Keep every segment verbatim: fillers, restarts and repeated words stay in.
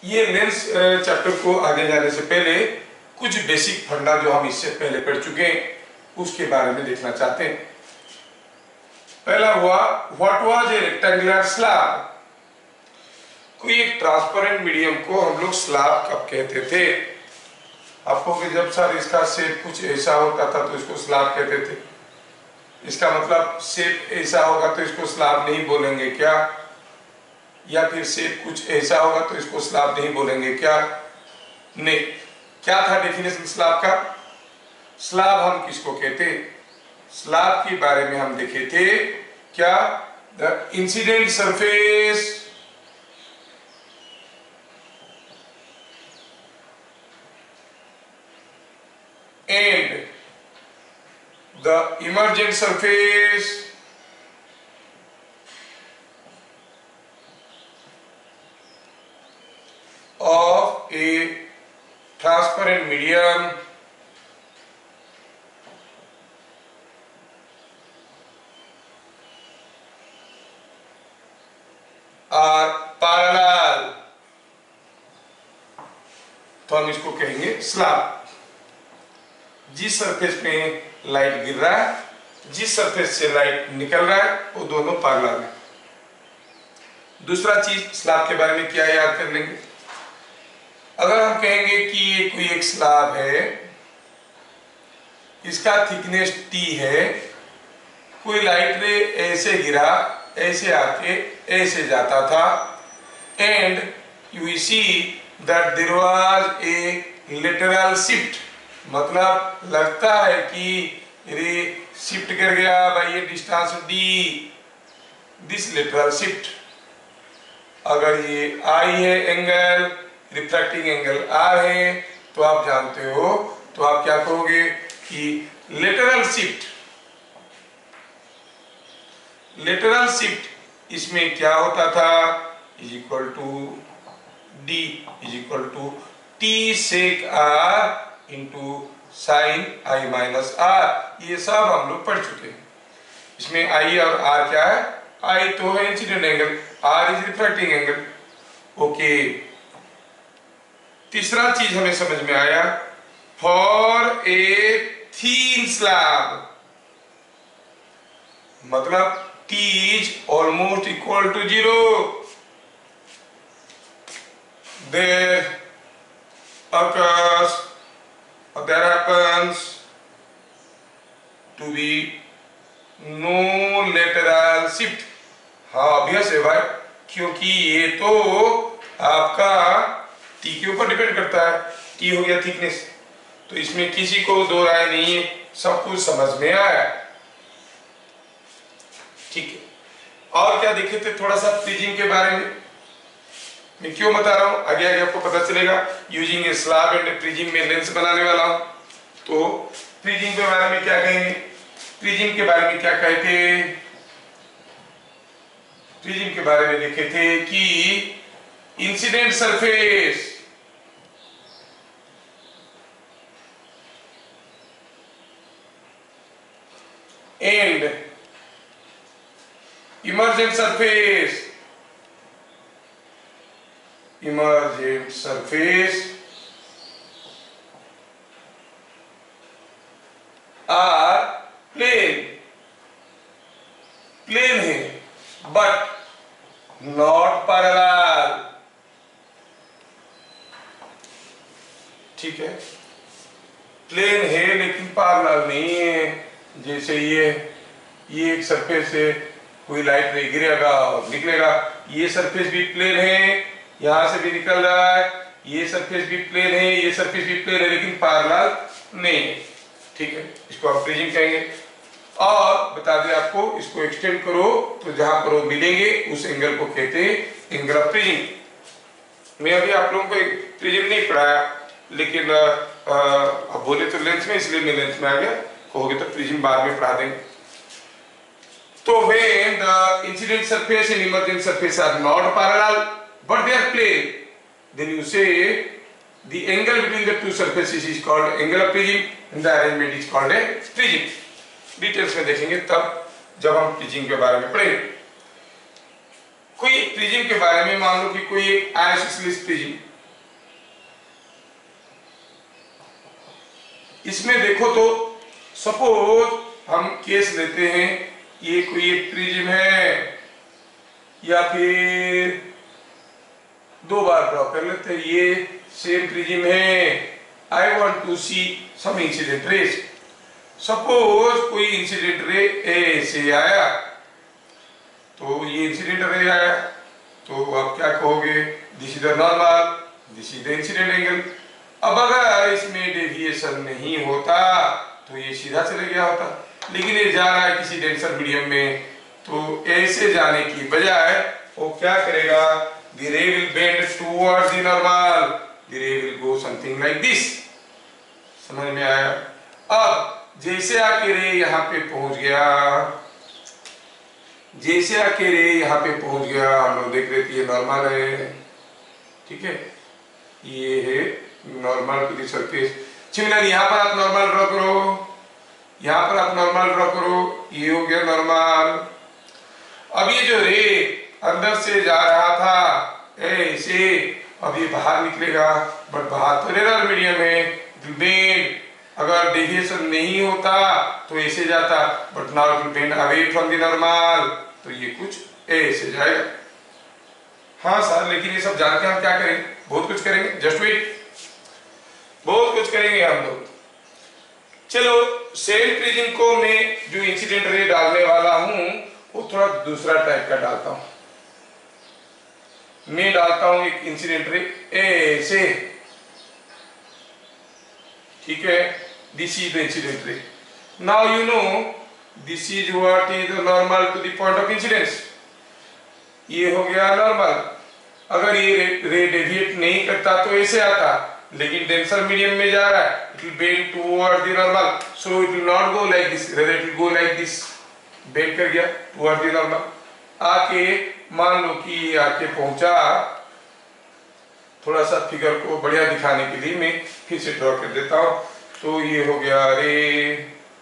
ये lens chapter को आगे जाने से पहले कुछ बेसिक फंडा जो हम इससे पहले पढ़ चुके हैं उसके बारे में देखना चाहते हैं। पहला हुआ what was a rectangular slab. कोई एक ट्रांसपेरेंट मीडियम को हम लोग स्लैब कब कहते थे? आपको कि जब सर इसका शेप कुछ ऐसा होता था तो इसको स्लैब कहते थे, इसका मतलब शेप ऐसा होगा तो इसको स्लैब नहीं बोलेंगे क्या? या फिर शेप कुछ ऐसा होगा तो इसको स्लैब नहीं बोलेंगे क्या? नहीं। क्या था डेफिनेशन स्लैब का? स्लैब हम किसको कहते? स्लैब के बारे में हम देखे थे क्या? The incident surface and the emergent surface of a transparent medium are parallel, तो हम इसको कहेंगे स्लैब। जिस सरफेस पे लाइट गिर रहा है, जिस सरफेस से लाइट निकल रहा है, वो दोनों पैरेलल है। दूसरा चीज स्लैब के बारे में क्या याद कर लेंगे? अगर हम कहेंगे कि ये कोई एक स्लैब है, इसका थिकनेस टी है, कोई लाइट रे ऐसे गिरा, ऐसे आके ऐसे जाता था, and you see that there was a lateral shift, मतलब लगता है कि ये शिफ्ट कर गया बाय ये distance D, this lateral shift. अगर ये आई है एंगल, रिफ्रैक्टिंग एंगल आर है, तो आप जानते हो, तो आप क्या कहोगे कि लेटरल शिफ्ट, लेटरल शिफ्ट इसमें क्या होता था? Is equal to D is equal to T sec R into sine I minus R. ये सब हम लोग पढ़ चुके हैं। इसमें आई और आर क्या है? आई तो है incident angle, R is refracting angle. Okay, तीसरा चीज हमें समझ में आया, फॉर ए थीन स्लैब, मतलब T is almost equal to zero, there occurs or there happens to be no lateral shift। हाँ ऑब्वियस है भाई, क्योंकि ये तो आपका टी के ऊपर डिपेंड करता है। टी हो गया थिकनेस, तो इसमें किसी को दो राय नहीं है, सब कुछ समझ में आया। ठीक है, और क्या देखे थे? थोड़ा सा प्रिज्म के बारे में। मैं क्यों बता रहा हूं, आगे आगे आपको पता चलेगा। Using a slab and prism में लेंस बनाने वाला हूं, तो प्रिज्म के बारे में क्या कहेंगे? प्रिज्म के बारे में क्या कहते? प्रिज्म के बारे में देखे थे कि incident surface and emergent surface, emergent surface are plane, plane है बट नॉट पैरेलल। ठीक है, प्लेन है लेकिन पैरेलल नहीं है। जैसे ये ये एक सरफेस है, कोई लाइट नहीं गिरेगा और निकलेगा, ये सरफेस भी प्लेन है, यहां से भी निकल रहा है, ये सरफेस भी प्लेन है, ये सरफेस भी प्लेन है, लेकिन पैरेलल नहीं है। ठीक है, इसको आप प्रिज्म कहेंगे। और बता दें आपको, इसको एक्सटेंड करो तो जहां पर वो मिलेंगे उस एंगल को कहते हैं एंगल ऑफ प्रिज्म। मैं अभी आप लोगों को प्रिज्म नहीं पढ़ाया, लेकिन अब बोले तो लेंस में, इसलिए मैं लेंस में आ गया। कहोगे तो प्रिज्म बाद में पढ़ा देंगे। तो when the incident surface and emergent surface are not parallel but they are plane, then you say the angle between the two surfaces is called angle of prism and the arrangement is called a prism। Details में देखेंगे तब जब हम prism के बारे में पढ़ेंगे। कोई प्रिज्म के बारे में मान लो कि कोई एक आइसोसेलेस प्रिज्म, इसमें देखो तो सपोज हम केस लेते हैं, ये कोई एक प्रिज्म है या फिर दो बार ड्रॉ कर लेते हैं, ये सेम प्रिज्म है। I want to see some incident rays. Suppose कोई इंसिडेंट रे ए से आया, तो ये इंसिडेंट रे आया, तो आप क्या कहोगे, this is the normal, this is the incident angle. अब अगर इसमें डेविएशन नहीं होता तो ये सीधा चले गया होता, लेकिन ये जा रहा है किसी डेंसर मीडियम में, तो ऐसे जाने की बजाय वो क्या करेगा, the ray will bend towards the normal, the ray will go something like this। समझ में आया? अब जैसे आके रे यहाँ पे पहुंच गया, जैसे आके रे यहाँ पे पहुंच गया, हम लोग देख रहे थे ये नॉर्मल है, ठीक है, ये है normal to the surface. Similar यहाँ पर आप नॉर्मल ड्रॉ करो, यहाँ पर आप नॉर्मल ड्रॉ करो, ये हो गया नॉर्मल। अब ये जो रे अंदर से जा रहा था ऐसे, अब ये बाहर निकलेगा, बट बाहर तो रेरर मीडियम है, बेंड, अगर डेविएशन नहीं होता तो ऐसे जाता, but now it will bend away from the normal, तो ये कुछ ऐसे जाएगा। हाँ सर, लेकिन ये सब जान के हम क्या करेंगे, बहुत कुछ करेंगे, जस्ट वेट, बहुत कुछ करेंगे हम लोग। चलो, सेम प्रिज्म को मैं जो इंसिडेंट रे डालने वाला हूं वो थोड़ा दूसरा टाइप का डालता हूं। मैं डालता हूं एक इंसिडेंट रे ऐसे, ठीक है, this is the incident ray. Now you know this is what is the normal to the point of incidence. ये हो गया नॉर्मल। अगर ये रे, रे डेविएट नहीं करता तो ऐसे आता, लेकिन डेंसर मीडियम में जा रहा है, it will bend toward the normal, so it will not go like this, rather it will go like this, bend कर गया टुवर्ड द नॉर्मल। आके मान लो कि ये आके पहुंचा, थोड़ा सा फिगर को बढ़िया दिखाने के लिए मैं फिर से ड्रॉ कर देता हूं। तो ये हो गया रे,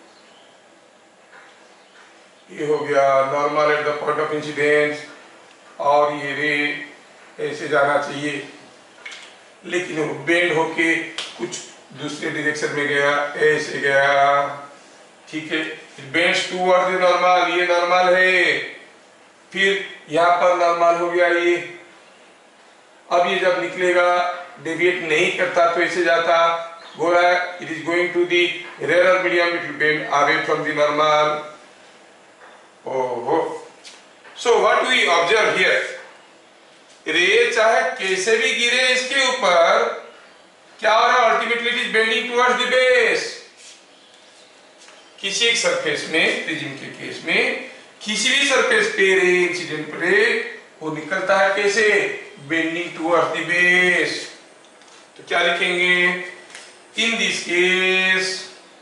ये हो गया normal at the point of incidence, और ये रे ऐसे जाना चाहिए, लेकिन वो बेंड होके कुछ दूसरे डायरेक्शन में गया, ऐसे गया, ठीक है, it bends toward the normal, ये नॉर्मल है, फिर यहाँ पर नॉर्मल हो गया ये। अब ये जब निकलेगा, डेविएट नहीं करता तो ऐसे जाता, go back, it is going to the rarer medium, it will bend away from the normal. Oh, oh. So what we observe here, रे चाहे कैसे भी गिरे इसके ऊपर, क्या हो रहा है, ultimately it is bending towards the base. किसी एक सरफेस में, प्रिज्म के केस में, किसी भी सरफेस पे रे इंसिडेंट रे वो निकलता है कैसे, बेंडिंग टुवर्ड्स द बेस। तो क्या लिखेंगे, इन दिस केस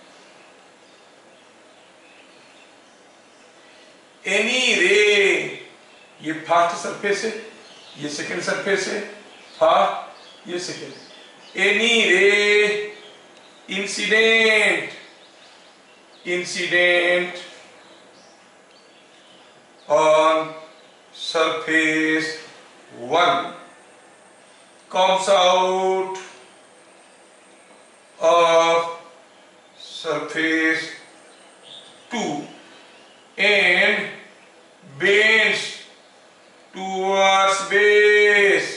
एनी रे, ये फर्स्ट सरफेस है, ये सेकेंड सरफेस है, फर्स्ट ये second, any ray incident incident on surface one comes out of surface two and bends towards base।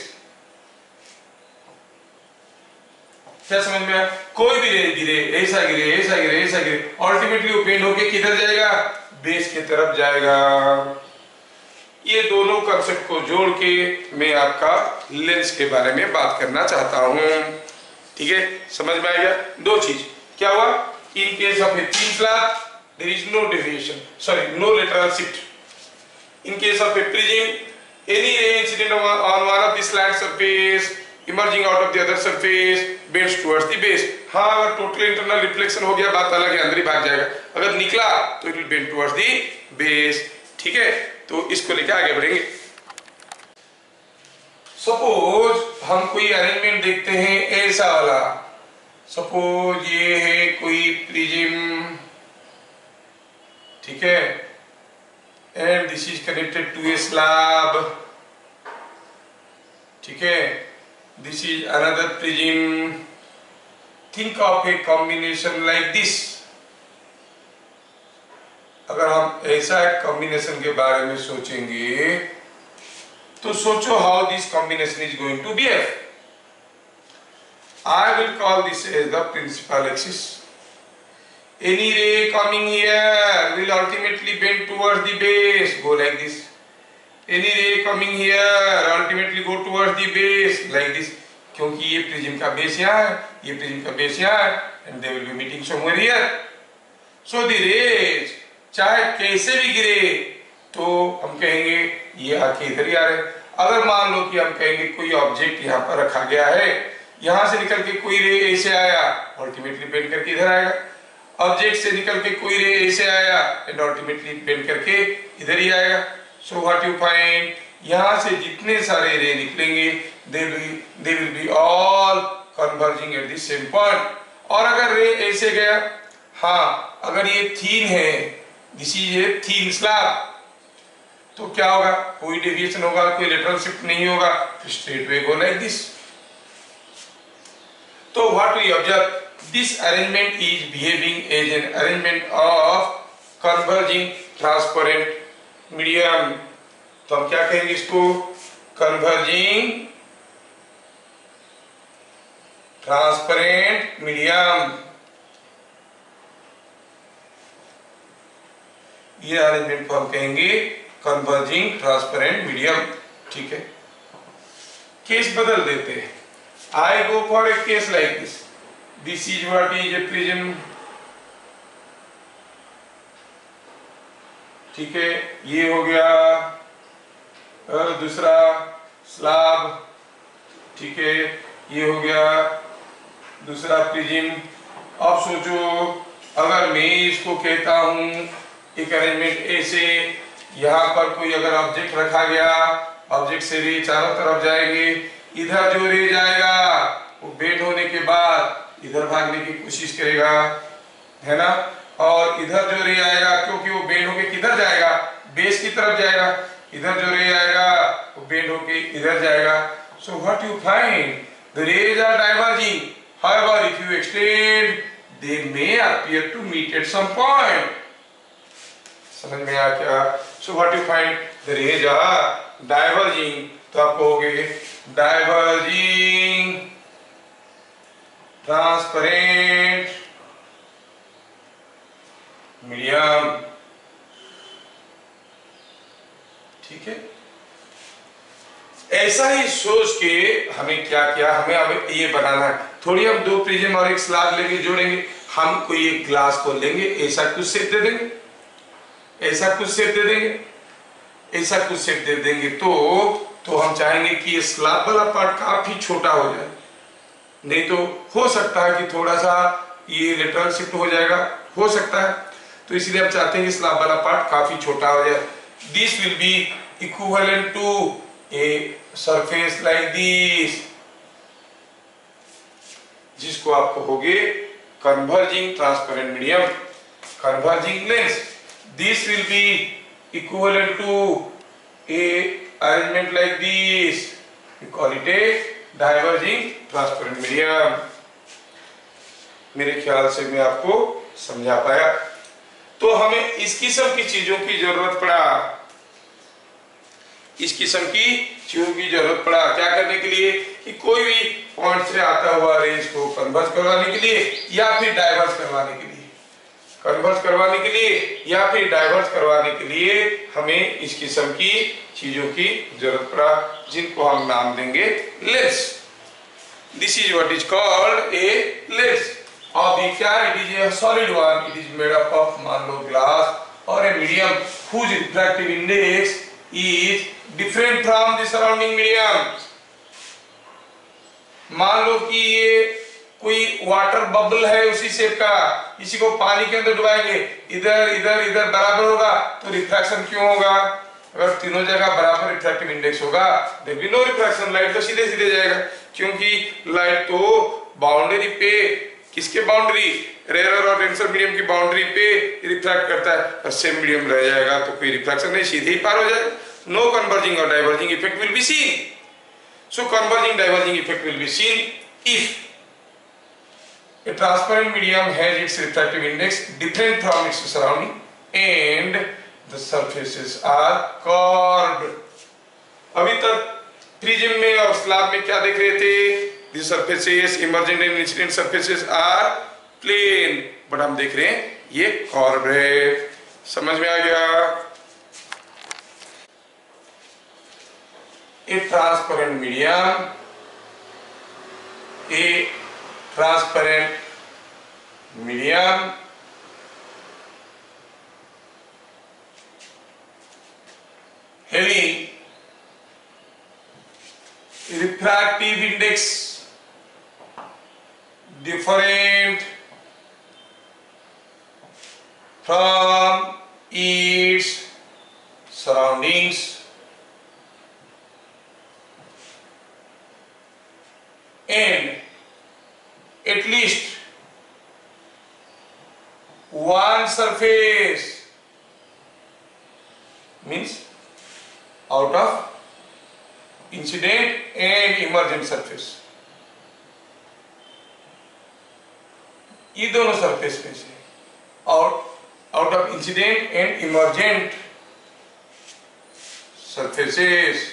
क्या समझ में आया? कोई भी रे गिरे, ऐसा गिरे, ऐसा गिरे, ऐसा गिरे, अल्टीमेटली वो बेंड होके किधर जाएगा, बेस की तरफ जाएगा। ये दोनों कंसेप्ट को जोड़ के मैं आपका लेंस के बारे में बात करना चाहता हूं, ठीक है, समझ में आ गया? दो चीज क्या हुआ, in case of a thin cloth there is no deviation, sorry no lateral shift. In case of a prism any ray incident on one of the slant surface emerging out of the other surface bends towards the base. हाँ, अगर total internal reflection हो गया बात अलग है, अंदर ही भाग जाएगा, अगर निकला तो it will bend towards the base, ठीक है। तो इसको लेकर आगे बढ़ेंगे। सपोज हम कोई अरेंजमेंट देखते हैं ऐसा वाला, सपोज ये है कोई प्रिज्म, ठीक है, and this is connected to a slab, ठीक है, this is another prism think of a combination like this. अगर हम ऐसा एक कॉम्बिनेशन के बारे में सोचेंगे तो सोचो how this combination is going to behave. I will call this as the principal axis. Any ray coming here will ultimately bend towards the base, go like this. Any ray coming here ultimately go towards the base like this. क्योंकि ये prism का base यहाँ है, ये prism का base यहाँ है, and they will be meeting somewhere here. So the rays चाहे कैसे भी गिरे तो हम कहेंगे ये आके इधर ही आ रहे। अगर मान लो कि हम कहेंगे कोई ऑब्जेक्ट यहाँ पर रखा गया है, यहाँ से निकल के कोई रे ऐसे आया, अल्टीमेटली बेंड करके इधर आएगा। ऑब्जेक्ट से निकल के कोई रे ऐसे आया एंड अल्टीमेटली बेंड करके इधर ही आएगा। सो व्हाट यू फाइंड, यहाँ से जितने सारे रे निकलेंगे they will they will be all converging at the same point. और अगर रे ऐसे गया, हाँ अगर ये थीन है, this is a thin slab, तो क्या होगा, कोई डेविएशन होगा, कोई लेटरल शिफ्ट नहीं होगा, straight way go like this. तो what we observe, this arrangement is behaving as an arrangement of converging transparent medium. तो हम क्या कहेंगे इसको, कन्वर्जिंग ट्रांसपेरेंट मीडियम। ये अरेंजमेंट को हम कहेंगे कन्वर्जिंग ट्रांसपेरेंट मीडियम। ठीक है, केस बदल देते हैं। I go for a case like this, this is what is a prism. ठीक है, ये हो गया और दूसरा स्लैब। ठीक है, ये हो गया दूसरा प्रिज्म। अब सोचो अगर मैं इसको कहता हूं एक अरेंजमेंट ऐसे, यहाँ पर कोई अगर ऑब्जेक्ट रखा गया, ऑब्जेक्ट से रे चारों तरफ जाएंगे, इधर जो रे जाएगा वो बेंड होने के बाद इधर भागने की कोशिश करेगा, है ना, और इधर जो रे आएगा क्योंकि वो बेंड होके किधर जाएगा, बेस की तरफ जाएगा, इधर जो रे आएगा वो बेंड होके इधर जाएगा। So what you find, the rays are diverging, however if you extend they may appear to meet at some point. समझ में आया क्या? So what you find, the rays are diverging, तो आप कहोगे डाइवर्जिंग ट्रांसपेरेंट मीडियम। ठीक है, ऐसा ही सोच के हमें क्या किया, हमें अब ये बनाना है। थोड़ी हम दो प्रिज्म और एक स्लैब लेंगे, जोड़ेंगे, हम कोई एक ग्लास को लेंगे, ऐसा कुछ शेप दे देंगे, ऐसा कुछ शेप दे देंगे, ऐसा कुछ शेप दे देंगे। तो तो हम चाहेंगे कि ये स्लैब वाला पार्ट काफी छोटा हो जाए, नहीं तो हो सकता है कि थोड़ा सा ये लेटरल शिफ्ट हो जाएगा, हो सकता है। तो इसलिए हम चाहते हैं कि स्लैब वाला पार्ट काफी छोटा हो जाए। This will be equivalent to a surface like this, जिसको आप कहोगे converging transparent medium, converging lens. This will be equivalent to a arrangement like this. We call it a diverging transparent medium. मेरे ख्याल से मैं आपको समझा पाया। तो हमें इस किस्म की चीजों की जरूरत पड़ा, इस किस्म की चीजों की जरूरत पड़ा क्या करने के लिए, कि कोई भी पॉइंट से आता हुआ रेंज को कन्वर्ज करवाने के लिए या फिर डाइवर्स करवाने के लिए, कन्वर्स करवाने के लिए या फिर डाइवर्स करवाने के लिए हमें इस किस्म की चीजों की जरूरत पड़ा, जिनको हम नाम देंगे lens. This is what is called a lens. अब ये क्या, it is a solid one, it is made up of मान लो ग्लास और a medium whose refractive index is different from the surrounding medium. मान लो कि ये कोई वाटर बबल है उसी शेप का, इसी को पानी के अंदर डुबाएंगे, इधर इधर इधर बराबर होगा, तो रिफ्रैक्शन क्यों होगा? अगर तीनों जगह बराबर रिफ्रैक्टिव इंडेक्स होगा there will be no refraction, light तो सीधे सीधे जाएगा, क्योंकि लाइट तो बाउंड्री पे, किसके बाउंड्री, रेयर और डेंसर मीडियम की बाउंड्री पे रिफ्रैक्ट करता है, और सेम मीडियम रह जाएगा तो कोई रिफ्रैक्शन नहीं, सीधे ही पार हो जाएगा। नो कन्वर्जिंग और diverging effect will be seen. So converging diverging effect will be seen if A transparent medium has its refractive index different from its surrounding and the surfaces are curved. अभी तक prism में और slab में क्या देख रहे थे? The surfaces emergent and incident surfaces are plane, but हम देख रहे हैं ये कर्व है। समझ में आ गया? A transparent medium, a transparent medium having refractive index different from its surroundings and at least one surface means out of incident and emergent surface, ये दोनों सरफेस में से out out of incident and emergent surfaces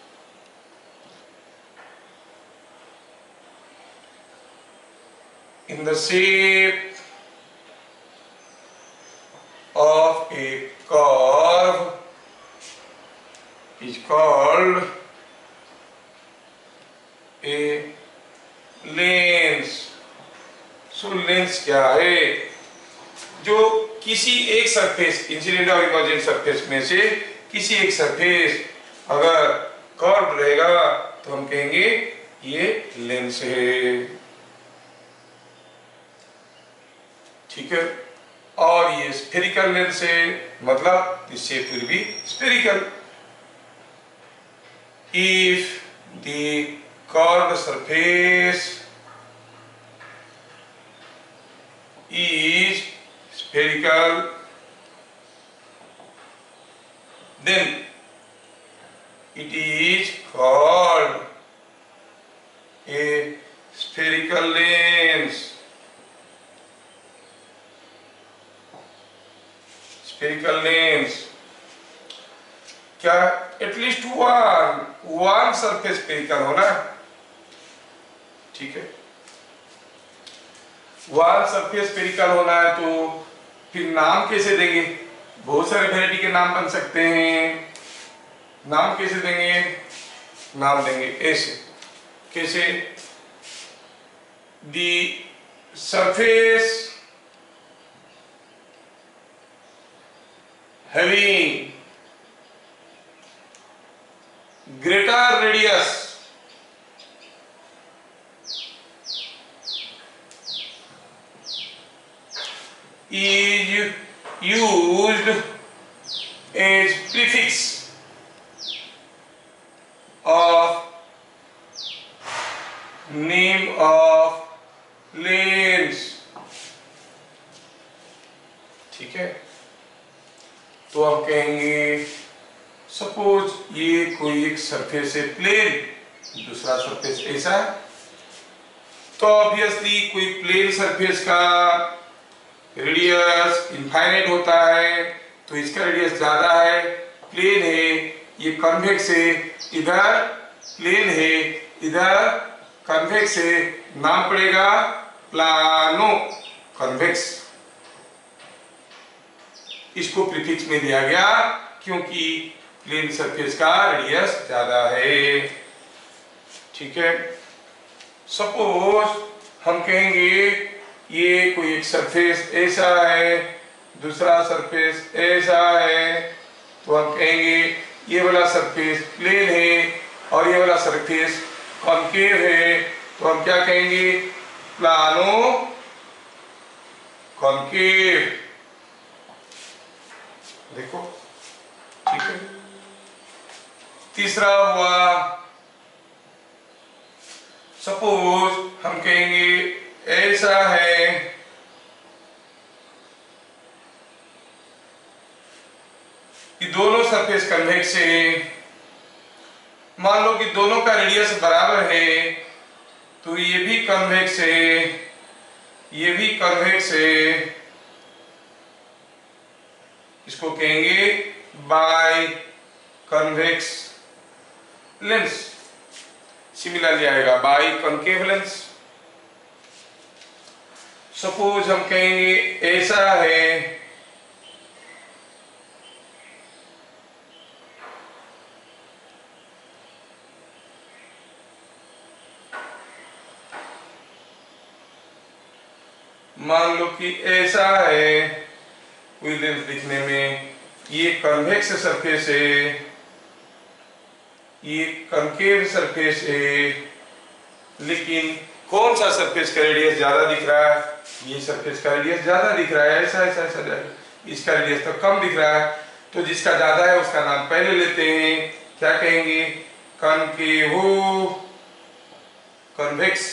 in the shape of a curve is called a lens. So lens क्या है? जो किसी एक surface incident और इमर्जेंट सरफेस में से किसी एक सरफेस अगर कर्व रहेगा तो हम कहेंगे ये लेंस है। ठीक है, और ये स्फेरिकल लेंस है, मतलब the shape will be spherical if the curved surface is spherical, then it is called a spherical lens. Spherical lens क्या at least one one surface spherical होना? ठीक है, वन सरफेस स्फेरिकल होना है तो फिर नाम कैसे देंगे? बहुत सारे वैरायटी के नाम बन सकते हैं। नाम कैसे देंगे? नाम देंगे ऐसे, कैसे? The surface having greater radius is used as prefix of name of lens. ठीक है, तो हम कहेंगे सपोज ये कोई एक सरफेस है प्लेन, दूसरा सरफेस ऐसा, तो ऑब्वियसली कोई प्लेन सरफेस का रेडियस इनफाइनाइट होता है, तो इसका रेडियस ज्यादा है, प्लेन है, ये कन्वेक्स है, इधर प्लेन है, इधर कन्वेक्स है, नाम पड़ेगा प्लानो कन्वेक्स। इसको प्रीफिक्स में दिया गया क्योंकि प्लेन सरफेस का रेडियस ज्यादा है। ठीक है, सपोज हम कहेंगे ये कोई एक सरफेस ऐसा है, दूसरा सरफेस ऐसा है, तो हम कहेंगे ये वाला सरफेस प्लेन है और ये वाला सरफेस कॉन्केव है, तो हम क्या कहेंगे? Plano concave. देखो, ठीक है। तीसरा हुआ, सपोज हम कहेंगे ऐसा है, कि दोनों सरफेस कन्वेक्स है, मान लो कि दोनों का रेडियस बराबर है, तो ये भी कन्वेक्स है, ये भी कन्वेक्स है, इसको कहेंगे बाई कन्वेक्स लेंस। सिमिलरली आएगा बाई कॉन्केव लेंस। सपोज हम कहेंगे ऐसा है, मान लो कि ऐसा है कोई लेंस दिखने में, ये कन्वेक्स सरफेस है, ये कॉन्केव सरफेस है, लेकिन कौन सा सरफेस का रेडियस ज्यादा दिख रहा है? ये सरफेस का रेडियस ज्यादा दिख रहा है, ऐसा ऐसा ऐसा, इसका रेडियस तो कम दिख रहा है। तो जिसका ज्यादा है उसका नाम पहले लेते हैं, क्या कहेंगे? Concavo convex.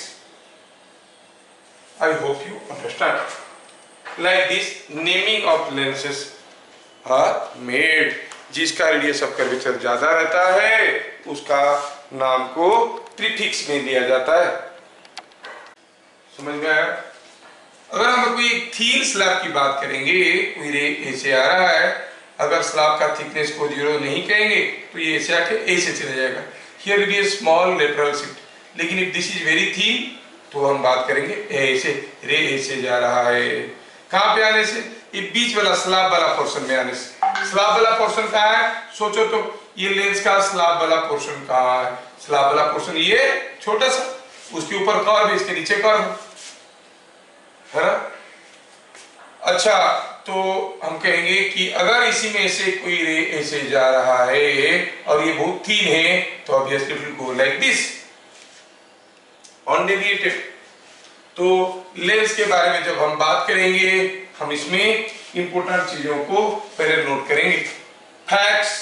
I hope you understand. Like this, naming of lenses are made. जिसका रेडियस ऑफ कर्वेचर ज्यादा रहता है उसका नाम को प्रीफिक्स में दिया जाता है। समझ में आया? अगर हम कोई थीन स्लैब की बात करेंगे, कोई रे ऐसे आ रहा है, अगर स्लैब का थिकनेस को जीरो नहीं कहेंगे तो ये ऐसे आके ऐसे चला जाएगा। Here it is small lateral shift, लेकिन if this is very thin तो हम बात करेंगे ऐसे, रे ऐसे जा रहा है। कहां पे आने से? ये बीच वाला स्लैब वाला पोर्शन में आने से। स्लैब वाला पोर्शन कहाँ है? सोचो तो, ये लेंस का स्लैब वाला पोर्शन कहाँ है? स्लैब वाला पोर्शन ये छोटा सा, उसके ऊपर कर्व, इसके नीचे कर्व है ना। अच्छा, तो हम कहेंगे कि अगर इसी में से कोई रे ऐसे जा रहा है और ये बहुत थीन है तो obviously it will go like this, undeviated. तो लेंस के बारे में जब हम बात करेंगे, हम इसमें इंपोर्टेंट चीजों को पहले नोट करेंगे। Facts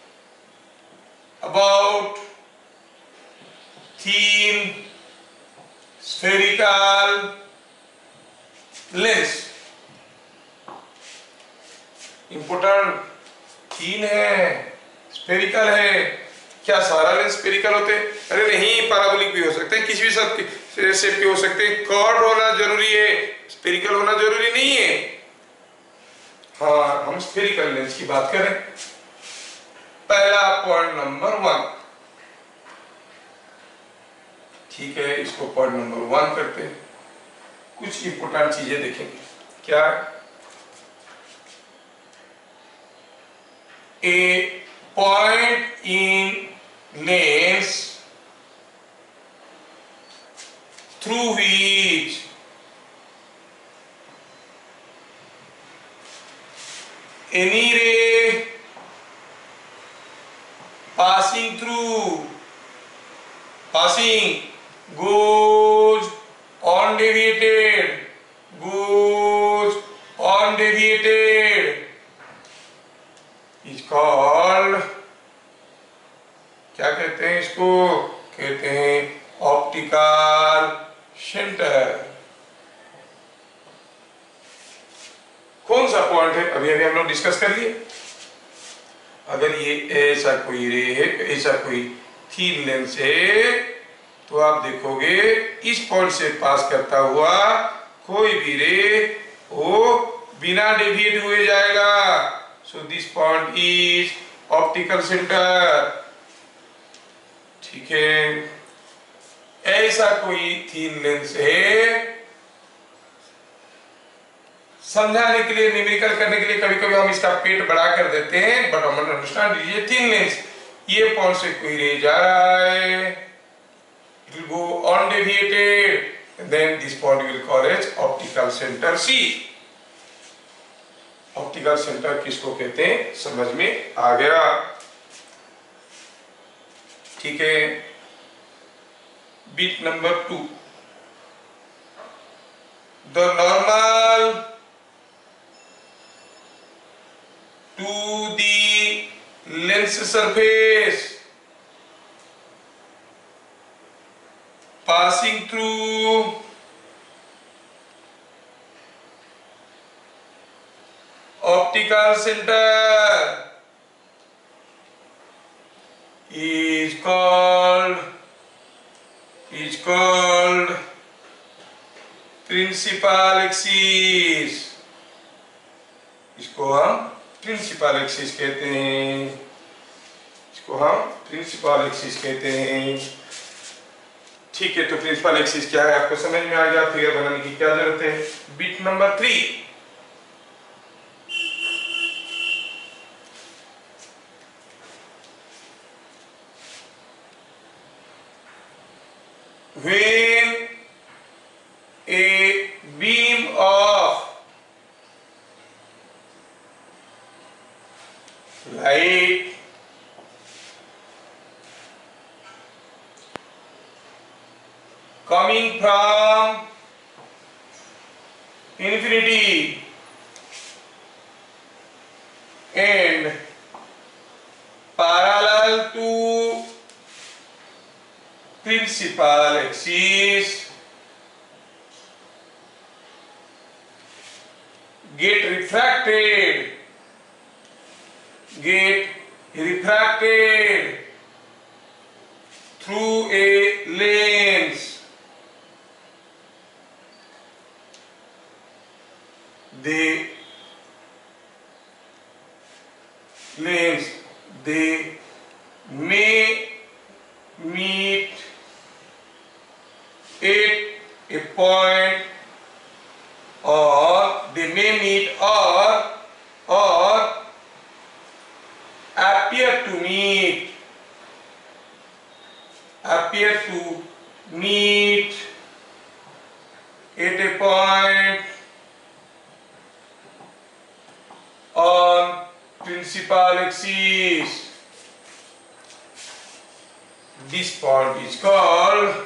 about thin spherical lens. Important, thin है, स्फेरिकल है। क्या सारा लेंस स्फेरिकल होते? अरे नहीं, पैराबोलिक भी हो सकते हैं, किसी भी शेप के हो सकते हैं। कर्व्ड होना जरूरी है, स्फेरिकल होना जरूरी नहीं है। हाँ, हम स्फेरिकल लेंस की बात करें। पहला पॉइंट नंबर वन, ठीक है, इसको पॉइंट नंबर वन करते हैं। कुछ इंपोर्टेंट चीजें देखेंगे। क्या? A point in lens through which any ray passing through passing goes undeviated goes undeviated is called, क्या कहते हैं इसको? कहते हैं ऑप्टिकल सेंटर। कौन सा पॉइंट है? अभी अभी हम लोग डिस्कस कर लिए। अगर ये ऐसा कोई रे है, ऐसा कोई थीन लेंस है, तो आप देखोगे इस पॉइंट से पास करता हुआ कोई भी रे वो बिना डेविएट हुए जाएगा। So this point is optical centre. ठीक है, ऐसा कोई थीन लेंस है, समझाने के लिए, न्यूमेरिकल करने के लिए कभी कभी हम इसका पेट बड़ा कर देते हैं, बट हम अंडरस्टैंड। ये थीन लेंस, ये पॉइंट से कोई रे जा रहा है, it will go undeviated, then this point will call as optical centre C. Optical centre किसको कहते हैं समझ में आ गया? ठीक है। Bit number two, the normal to the lens surface passing through optical centre is called is called principal axis, इसको हम प्रिंसिपल एक्सिस कहते हैं, इसको हम प्रिंसिपल एक्सिस कहते हैं। ठीक है, तो प्रिंसिपल एक्सिस क्या है आपको समझ में आ गया, फिगर बनाने की क्या जरूरत है। Bit number three, when a beam of light coming from infinity and parallel to principal axis get refracted get refracted through a lens, they lens they may meet at a point, or they may meet or or appear to meet appear to meet at a point on principal axis. This point is called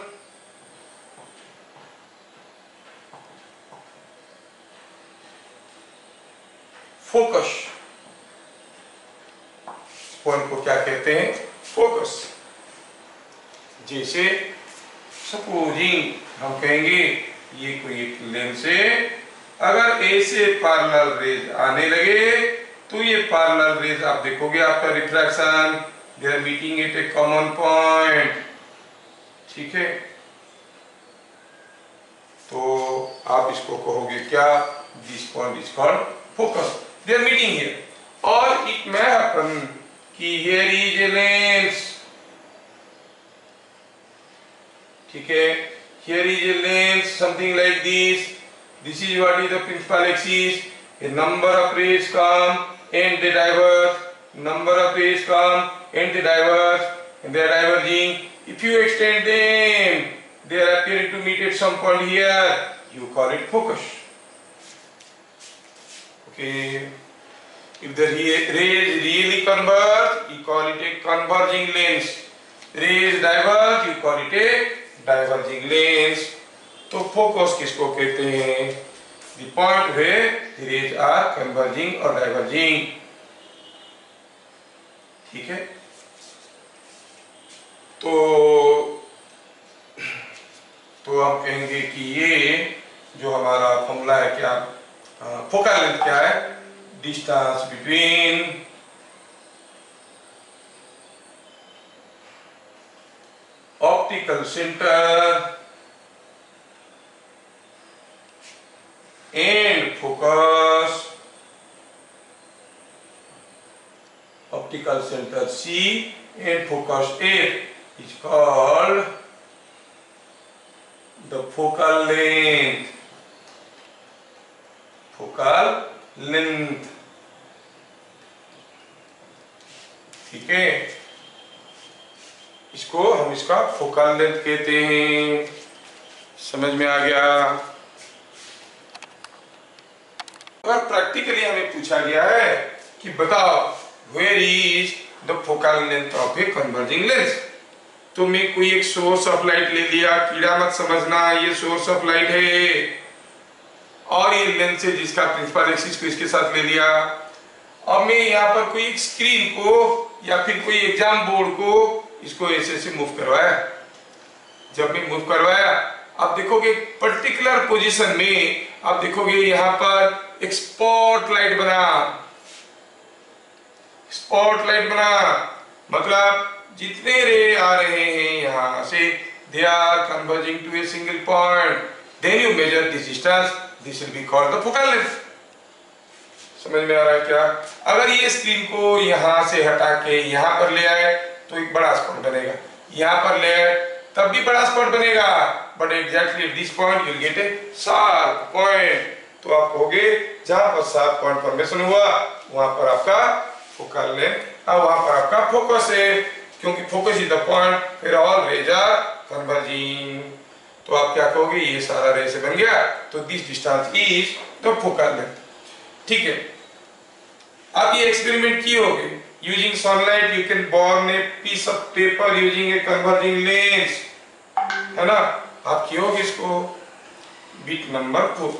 focus. Point को क्या कहते हैं, focus. जैसे supposing हम कहेंगे ये कोई एक लेंस है, अगर ऐसे पैरेलल रेज आने लगे तो ये पैरेलल रेज आप देखोगे आपका refraction, they are meeting at a common point. ठीक है, तो आप इसको कहोगे क्या, this point is called focus, they are meeting here, or it may happen कि here is a lens, ठीक है, here is a lens something like this, this is what is the principal axis, a number of rays come and they diverge, number of rays come and they diverge and they are diverging, if you extend them they are appearing to meet at some point here, you call it focus. Okay, if the rays really converge, you call it a converging lens. Rays diverge, you call it a diverging lens. तो focus किसको कहते हैं, the point where the rays are converging or diverging. ठीक है, तो तो हम कहेंगे कि ये जो हमारा फॉर्मूला है क्या, फोकल लेंथ क्या है, distance between optical centre and focus, optical centre C and focus F is called the focal length. Focal length, ठीक है, इसको हम इसका फोकल लेंथ कहते हैं। समझ में आ गया। अगर प्रैक्टिकली हमें पूछा गया है कि बताओ where is the focal length of a converging lens, तो मैं कोई एक सोर्स ऑफ लाइट ले लिया, कीड़ा मत समझना, ये सोर्स ऑफ लाइट है और ये लेंस है जिसका प्रिंसिपल एक्सिस को इसके साथ ले लिया। अब मैं यहाँ पर कोई एक स्क्रीन को या फिर कोई एग्जाम बोर्ड को इसको ऐसे ऐसे मूव करवाया। जब मैं मूव करवाया आप देखोगे पर्टिकुलर पोजीशन में, आप देखोगे यहाँ पर एक स्पॉट लाइट बना, स्पॉट लाइट बना मतलब जितने रे आ रहे हैं यहाँ से they are converging to a single point, then you measure this distance, this will be called the focal length. समझ में आ रहा है क्या? अगर ये स्क्रीन को यहाँ से हटा के यहाँ पर ले आए तो एक बड़ा स्पॉट बनेगा, यहाँ पर ले आए तब भी बड़ा स्पॉट बनेगा, but exactly at this point you will get a sharp point. तो आप कहोगे जहां पर शार्प पॉइंट फॉर्मेशन हुआ वहां पर आपका फोकल लेंथ और वहां पर आपका फोकस है, क्योंकि फोकस इज द पॉइंट फिर ऑल रेज आर कन्वर्जिंग। तो आप क्या कहोगे, ये सारा रे से बन गया, तो this distance is the focal length. ठीक है, आप ये एक्सपेरिमेंट किए होगे। Using sunlight you can burn a piece of paper using a converging lens, है ना? आप किए होगे इसको। Bit number four,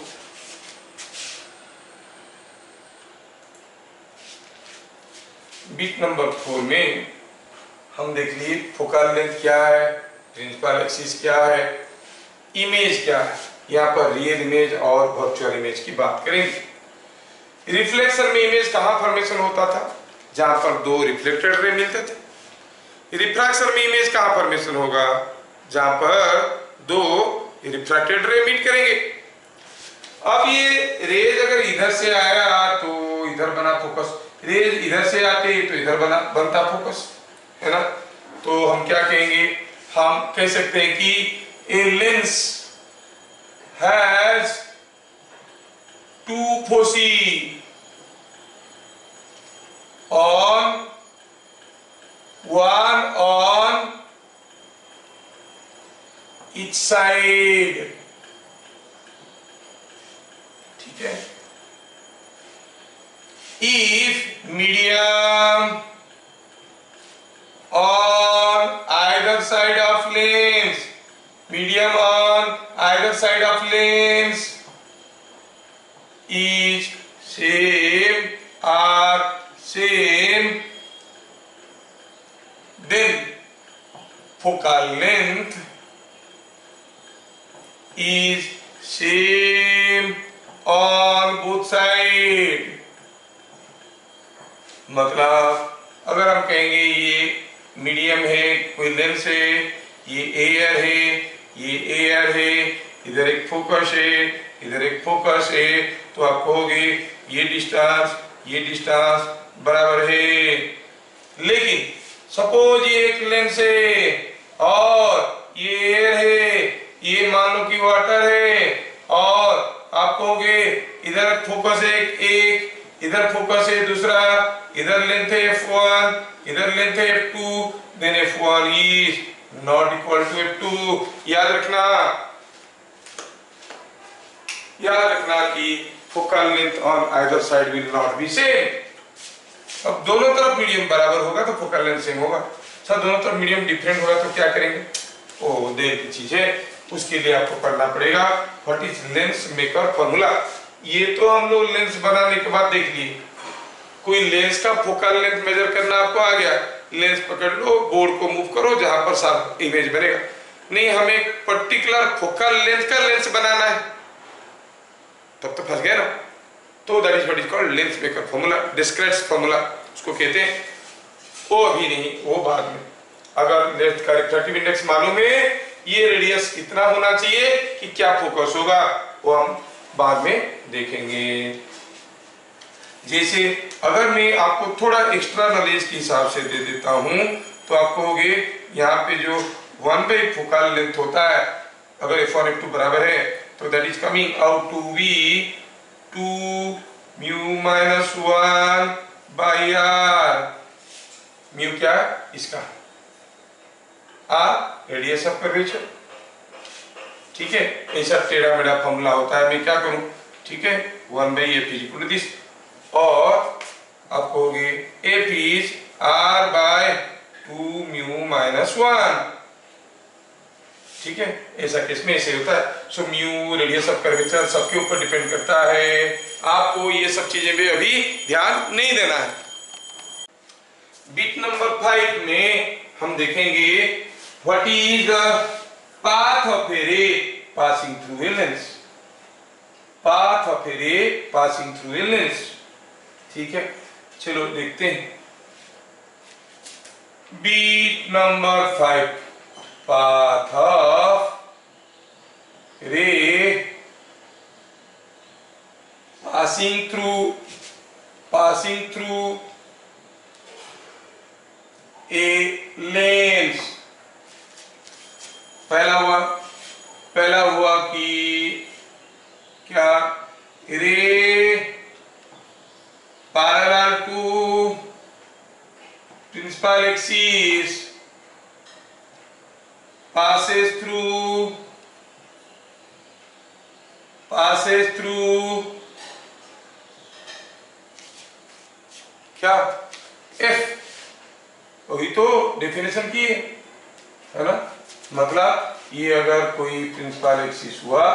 bit number four में हम देख लिए फोकल लेंथ क्या है, प्रिंसिपल एक्सिस क्या है, इमेज क्या है। यहाँ पर रियल इमेज और वर्चुअल इमेज की बात करेंगे। रिफ्लेक्शन में इमेज कहाँ फॉर्मेशन होता था, जहां पर दो रिफ्लेक्टेड रे मिलते थे। रिफ्रैक्शन में इमेज कहाँ फॉर्मेशन होगा, जहां पर दो रिफ्रैक्टेड रे मीट करेंगे। अब ये रेज अगर इधर से आया तो इधर बना फोकस, रेज इधर से आते तो इधर बना बनता फोकस, है ना? तो हम क्या कहेंगे, हम कह सकते हैं कि a lens has two foci on one on each side। ठीक है, if medium on either side of lens, medium on either side of lens is same or same, then focal length is same on both side। मतलब अगर हम कहेंगे ये medium है, कोई lens है, ये एयर है, ये एयर है, इधर एक फोकस है, इधर एक फोकस है, तो आप कहोगे ये डिस्टेंस ये डिस्टेंस बराबर है। लेकिन सपोज ये एक लेंस है और ये एयर है, ये मान लो कि वाटर है, और आप कहोगे इधर फोकस है एक, इधर फोकस है दूसरा, इधर लेंथ है एफ वन, इधर लेंथ है F two, then F one is not equal to F two. याद रखना, याद रखना कि focal length on either side will not be same. अब दोनों तरफ मीडियम बराबर होगा तो फोकल लेंथ सेम होगा। सर दोनों तरफ मीडियम डिफरेंट होगा तो क्या करेंगे? ओ देर की चीज है, उसके लिए आपको पढ़ना पड़ेगा what is lens maker formula. ये तो हम लोग लेंस बनाने के बाद देख लिए। कोई लेंस का फोकल लेंथ मेजर करना आपको आ गया, लेंस पकड़ लो, बोर्ड को मूव करो जहां पर साफ इमेज बनेगा। नहीं, हमें एक पर्टिकुलर फोकल लेंथ का लेंस बनाना है, तब तो फंस गया ना। तो that is what is called lens maker formula, Descartes formula उसको कहते हैं। वो अभी नहीं, वो बाद में। अगर लेंस का रिफ्रैक्टिव इंडेक्स मालूम है, ये रेडियस इतना होना चाहिए कि क्या फोकस होगा, वो हम बाद में देखेंगे। जैसे अगर मैं आपको थोड़ा एक्स्ट्रा नॉलेज के हिसाब से दे देता हूं तो आप कहोगे यहाँ पे जो वन बाई फोकल लेंथ होता है, अगर एफ वन एफ टू बराबर है तो that is coming out to be two mu minus one by R. Mu क्या है इसका? R radius of curvature. ठीक है, ऐसा टेढ़ा मेढ़ा फॉर्मूला होता है। मैं क्या करूं? ठीक है, one by F is equal to this, और आप कहोगे F is R by two mu minus one. ठीक है, ऐसा केस में ऐसे होता है। So mu radius of curvature सबके ऊपर डिपेंड करता है। आपको ये सब चीजें भी अभी ध्यान नहीं देना है। बिट नंबर फाइव में हम देखेंगे what is the path of a ray passing through a lens. Path of a ray passing through a lens. ठीक है, चलो देखते हैं। Bit number five, path of ray passing through passing through a lens. पहला हुआ पहला हुआ कि क्या ray parallel to principal axis passes through passes through क्या F, वही तो डेफिनेशन की है, है ना। मतलब ये अगर कोई प्रिंसिपल एक्सिस हुआ,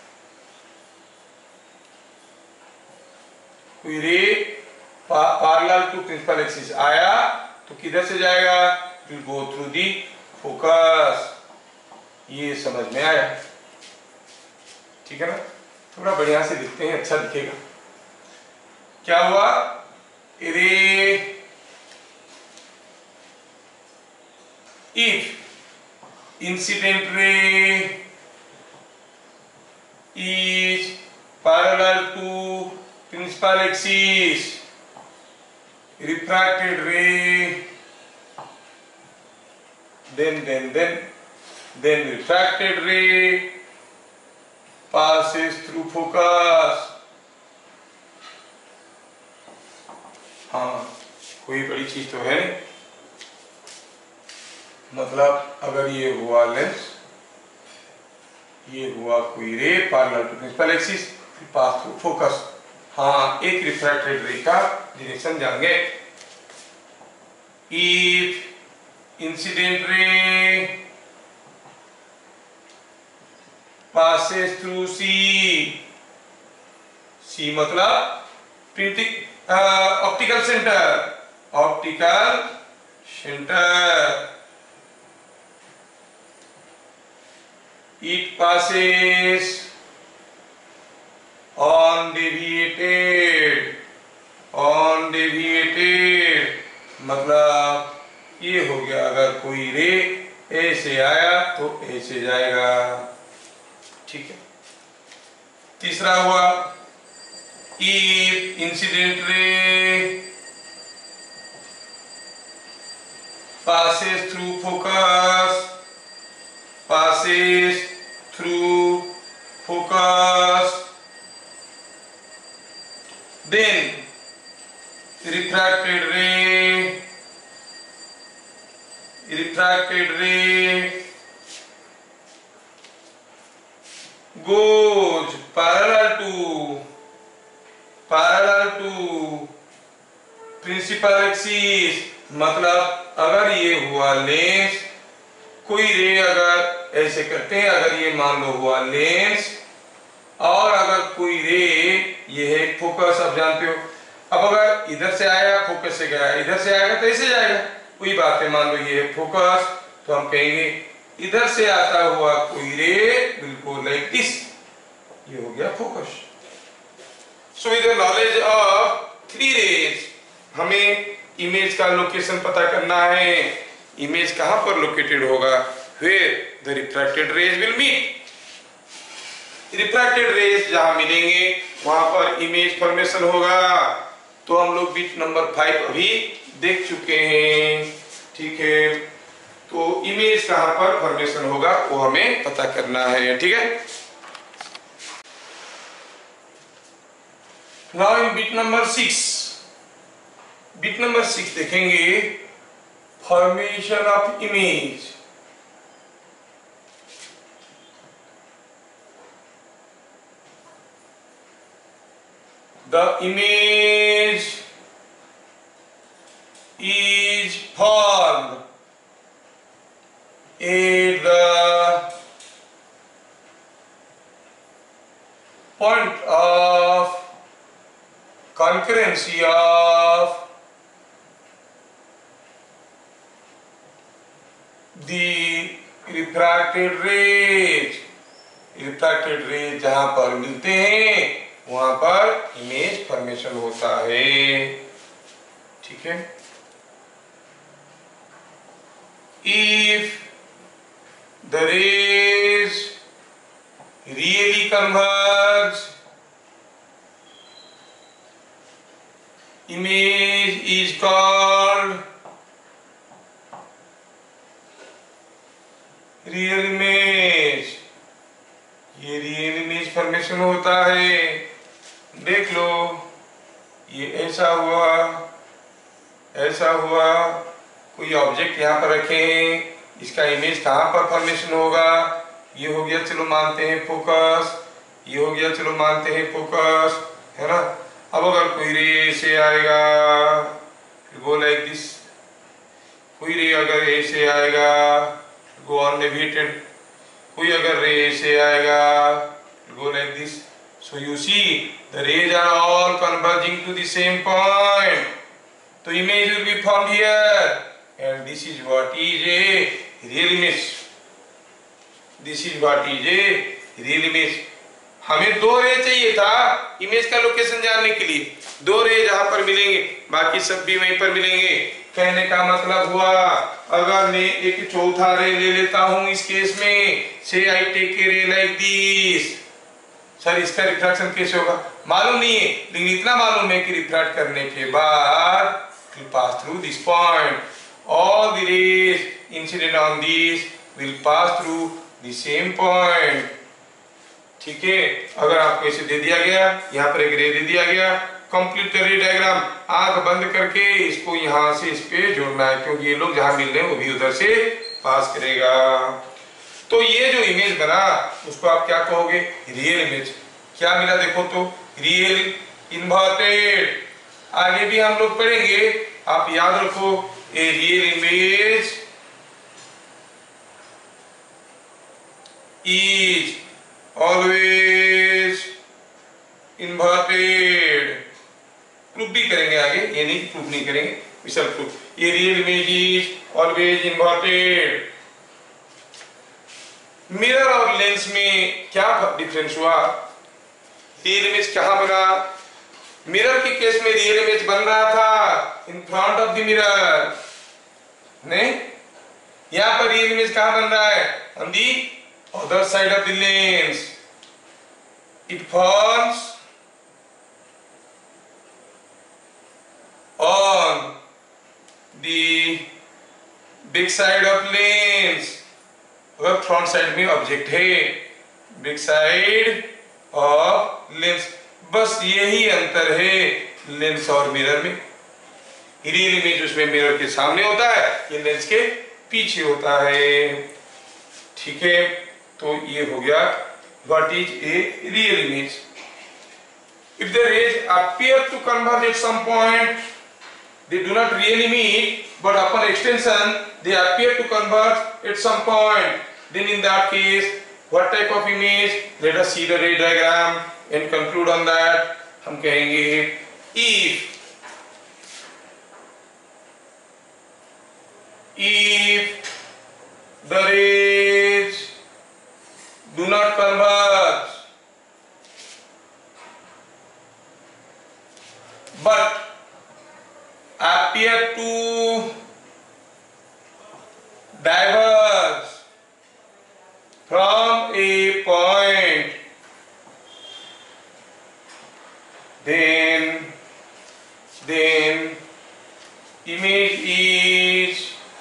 कोई ray parallel to principal axis आया तो किधर से जाएगा, will go through the focus. ये समझ में आया, ठीक है ना। थोड़ा बढ़िया से लिखते हैं, अच्छा दिखेगा। क्या हुआ, ray if incident ray is parallel to principal axis, refracted ray then then then then refracted ray passes through focus। हाँ, कोई बड़ी चीज तो है नहीं। मतलब अगर ये हुआ लेंस, ये हुआ कोई ray parallel to principal axis, pass through focus. हाँ, एक रिफ्रैक्टेड रे का डायरेक्शन जानेंगे। If incident ray passes through C, C मतलब प्रिंटिंग optical centre, optical centre. it passes on deviated, on deviated मतलब ये हो गया, अगर कोई रे ए से आया तो ए से जाएगा, ठीक है। तीसरा हुआ, if incident ray passes through focus, passes through focus, then refracted ray refracted ray goes parallel to parallel to principal axis. मतलब अगर ये हुआ लेंस, कोई रे अगर ऐसे करते हैं, अगर ये मान लो हुआ लेंस और अगर कोई रे ये है फोकस, आप जानते हो। अब अगर इधर से आया फोकस से गया, इधर से आएगा तो ऐसे जाएगा, कोई बात है। मान लो ये है फोकस, तो हम कहेंगे इधर से आता हुआ कोई रे बिल्कुल लाइक दिस, ये हो गया focus. So with the knowledge of three rays हमें इमेज का लोकेशन पता करना है। इमेज कहां पर लोकेटेड होगा, where the refracted rays will meet. Refracted rays जहां मिलेंगे वहां पर इमेज फॉर्मेशन होगा। तो हम लोग बिट नंबर फाइव अभी देख चुके हैं, ठीक है। तो इमेज कहां पर फॉर्मेशन होगा वो हमें पता करना है, ठीक है। Now in bit number six, bit number six देखेंगे formation of image. The image is formed at the point of concurrency of the refracted rays। refracted rays जहां पर मिलते हैं वहां पर इमेज फॉर्मेशन होता है, ठीक है। If the rays really converge image is called real image. ये रियल इमेज फॉर्मेशन होता है। देख लो, ये ऐसा हुआ, ऐसा हुआ, कोई ऑब्जेक्ट यहाँ पर रखे हैं, इसका इमेज कहाँ पर फॉर्मेशन होगा? ये हो गया, चलो मानते हैं फोकस, ये हो गया, चलो मानते हैं फोकस, है ना। अब अगर कोई रे से आएगा, गो लाइक दिस, कोई रे अगर ऐसे आएगा, गो ऑन नेविगेटेड, कोई अगर रे से आएगा, go like this. So you see, the rays are all converging to the same point. So image will be formed here, and this is what is a real image. This is what is a real image. हमें दो रे चाहिए था image का location जानने के लिए। दो रे जहां पर मिलेंगे, बाकी सब भी वहीं पर मिलेंगे। कहने का मतलब हुआ, अगर मैं एक चौथा रे ले लेता हूं इस केस में, से आई take a ray like this, sir इसका रिफ्रैक्शन कैसे होगा मालूम नहीं है, लेकिन इतना मालूम है कि रिफ्रैक्ट करने के बाद will pass through this point. All the rays incident on this will pass through the same point. ठीक है, अगर आपको इसे दे दिया गया, यहाँ पर एक रे दे दिया गया, कंप्लीट द रे डायग्राम, आंख बंद करके इसको यहाँ से इस पे जोड़ना है, क्योंकि ये लोग जहाँ मिल रहे हैं वो भी उधर से पास करेगा। तो ये जो इमेज बना उसको आप क्या कहोगे? Real image. क्या मिला देखो तो, रियल इन्वर्टेड। आगे भी हम लोग पढ़ेंगे, आप याद रखो, a real image is always inverted. Proof भी करेंगे आगे, ये नहीं प्रूफ नहीं करेंगे, visual proof. A real image is always inverted. Mirror और लेंस में क्या डिफरेंस हुआ? रियल इमेज कहां बना? मिरर के केस में रियल इमेज बन रहा था in front of the mirror, नहीं, यहां पर रियल इमेज कहां बन रहा है? On the other side of the lens. It forms on the back side of lens. अगर फ्रंट साइड में ऑब्जेक्ट है, बिग साइड ऑफ लेंस, बस यही अंतर है लेंस और मिरर में। रियल इमेज उसमें मिरर के सामने होता है, ये लेंस के पीछे होता है। ठीक है, तो ये हो गया what is a real image. If the rays appear to converge at some point, they do not really meet, but upon extension they appear to converge at some point. Then in that case, what type of image? Let us see the ray diagram and conclude on that. हम कहेंगे, if if the rays do not converge, but appear to diverge from a point, then then image is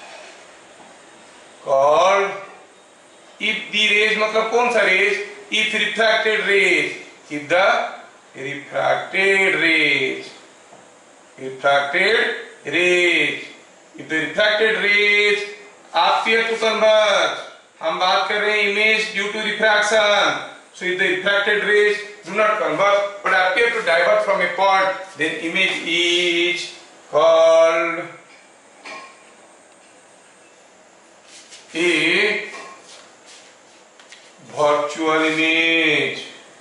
called, if the rays मतलब कौन सा rays? If refracted rays, if the refracted rays refracted rays, if the refracted rays appear to converge, हम बात कर रहे हैं image due to refraction, so if the refracted rays do not converge but appear to diverge from a point, then image is called a virtual image।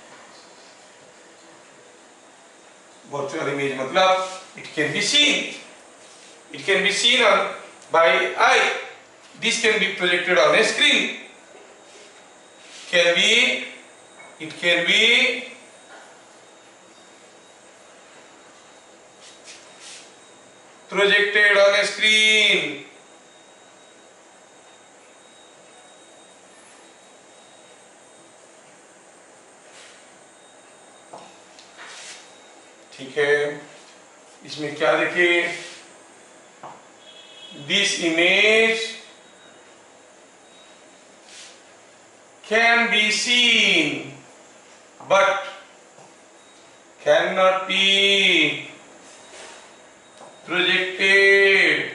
virtual image मतलब it can be seen, it can be seen on by eye, this can be projected on a screen, can be, it can be projected on a screen, ठीक है। इसमें क्या देखिए, this image can be seen but can not be projected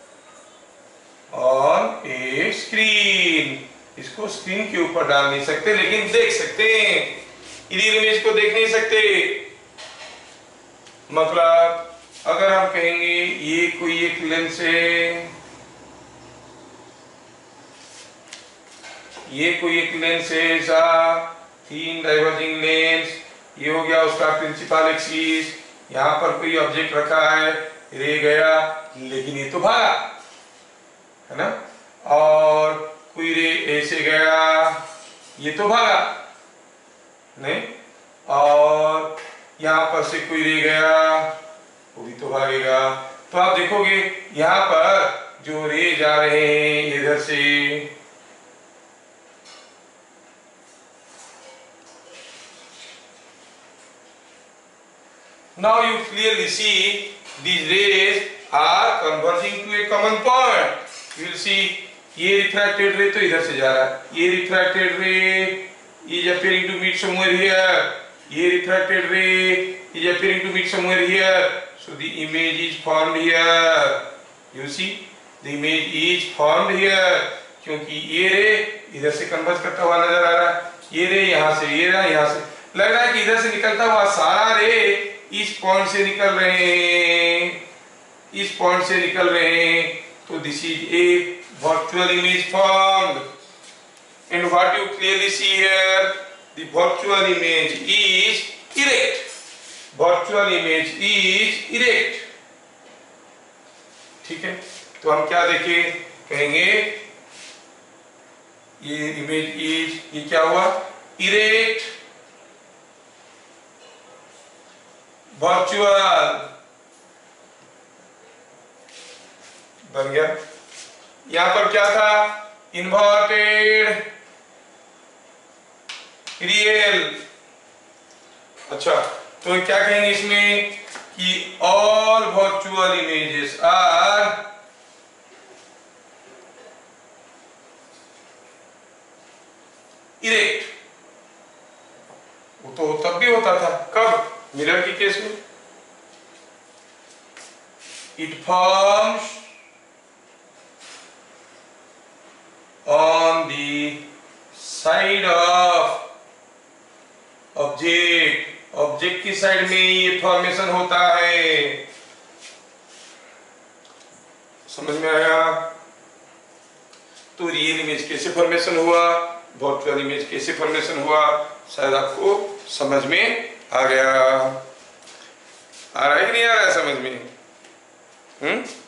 on a screen. इसको screen के ऊपर डाल नहीं सकते, लेकिन देख सकते हैं। इधर इमेज को देख नहीं सकते। मतलब अगर हम कहेंगे ये कोई एक लेंस है, ये कोई एक लेंस है ऐसा, तीन डाइवर्जिंग लेंस, ये हो गया उसका प्रिंसिपल एक्सिस, यहां पर कोई ऑब्जेक्ट रखा है, रे गया, लेकिन ये तो भागा, है ना, और कोई रे ऐसे गया, ये तो भागा नहीं, और यहां पर से कोई रे गया, वो भी तो भागेगा। तो आप देखोगे यहां पर जो रे जा रहे हैं इधर से, now you clearly see these rays are converging to a common point. You will see ये refracted ray तो इधर से जा रहा है, ये refracted ray is appearing to meet somewhere here, ये refracted ray is appearing to meet somewhere here, so the image is formed here. You see the image is formed here, क्योंकि ये रे इधर से कन्वर्ज करता हुआ नजर आ रहा है, ये रे यहाँ से, ये रे यहाँ से, लग रहा है कि इधर से निकलता हुआ सारा रे इस पॉइंट से निकल रहे हैं, इस पॉइंट से निकल रहे हैं। तो this is a virtual image formed, and what you clearly see here, the virtual image is erect, virtual image is erect. ठीक है, तो हम क्या देखें, कहेंगे ये इमेज इज, ये क्या हुआ, इरेक्ट वर्चुअल बन गया। यहां पर क्या था, इन्वर्टेड रियल। अच्छा, तो क्या कहेंगे इसमें कि all virtual images are erect. वो तो तब भी होता था, कब, मिरर के केस में, it forms on the side of object, object की साइड में ये फॉर्मेशन होता है। समझ में आया? तो रियल इमेज कैसे फॉर्मेशन हुआ, वर्चुअल इमेज कैसे फॉर्मेशन हुआ, शायद आपको समझ में आ गया। आ रहा है कि नहीं आ रहा है समझ में? हम्म